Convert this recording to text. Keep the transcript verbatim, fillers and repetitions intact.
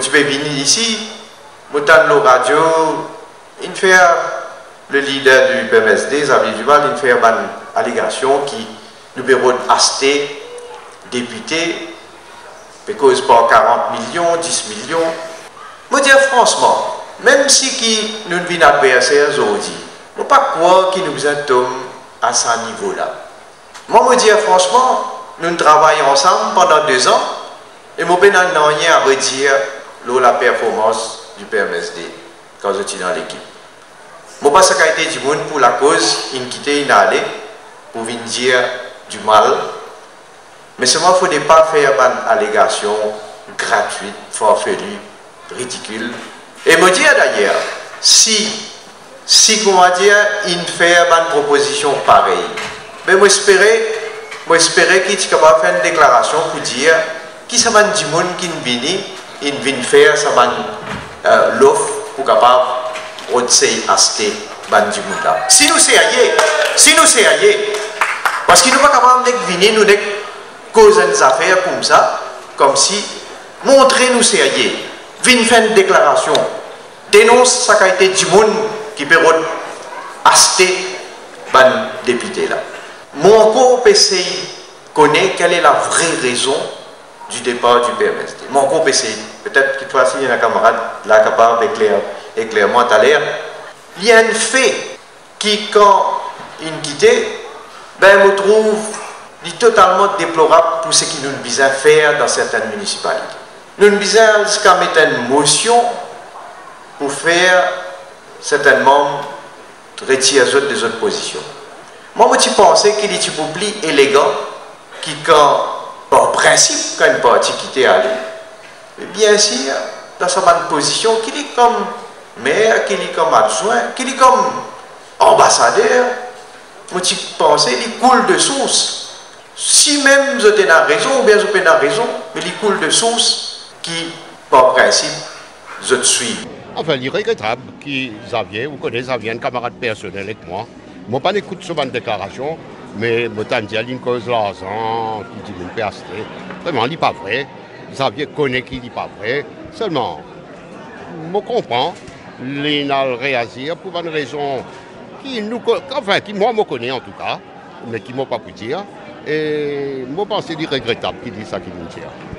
tu peux venir ici, Moutan le radio, il fait le leader du P M S D, Xavier Duval, il fait une allégation qui nous permet d'acheter député, parce que par quarante millions, dix millions. Je dis franchement, même si qui nous ne sommes adversaires aujourd'hui, je ne pas croire qu'il nous besoin de à ce niveau-là. Moi, je dis franchement, nous travaillons ensemble pendant deux ans et je n'ai rien à redire sur la performance du P M S D quand je suis dans l'équipe. Je ne sais pas ce qu'a été du monde pour la cause, il quitté, il allé pour venir dire du mal. Mais seulement, il ne faut pas faire une allégation gratuite, farfelue, ridicule. Et me dire d'ailleurs, si, si comment dire, il fait une proposition pareille, mais moi espérer, moi espérer qu'il est capable de faire une déclaration pour dire qui ça va du monde qui vient, il vient faire ça va euh, l'offre pour capable de acheter ban du monde là. Si nous c'est ailleurs, si nous c'est ailleurs, parce qu'il nous pas capable de venir nous causer des affaires comme ça, comme si montrer nous c'est ailleurs. Vin faire une déclaration, dénonce sa qualité du monde qui peut acheter ban député là. Mon corps P C I connaît quelle est la vraie raison du départ du P M S D. Mon corps P C I, peut-être que toi aussi il y a un camarade là capable d'éclairer moi tout à l'heure. Il y a un fait qui quand il quitte, ben me trouve totalement déplorable pour ce qu'il nous besoin faire dans certaines municipalités. Nous avons besoin jusqu'à mettre une motion pour faire certainement retirer les autres des autres positions. Moi, je pense qu'il est un peu plus élégant qui, quand, par principe, quand une partie quitte aller, mais bien sûr, dans sa bonne position, qu'il est comme maire, qu'il est comme adjoint, qu'il est comme ambassadeur, moi, je pense qu'il coule de source. Si même vous avez raison, ou bien vous avez raison, mais il coule de source qui, par principe, je te suis. Enfin, il est regrettable que Xavier, vous connaissez Xavier, un camarade personnel avec moi. Je n'ai pas écouté souvent de déclaration, mais je t'ai dit qu'il cause l'argent, qu'il dit qu'il peut acheter. Vraiment, il n'est pas vrai. Xavier connaît qu'il n'est pas vrai. Seulement, je comprends, il a réagi pour une raison qui, nous, enfin, qui moi, me connaît en tout cas, mais qui ne m'a pas pu dire. Et je pense qu'il est regrettable qu'il dise ça qu'il nous dit.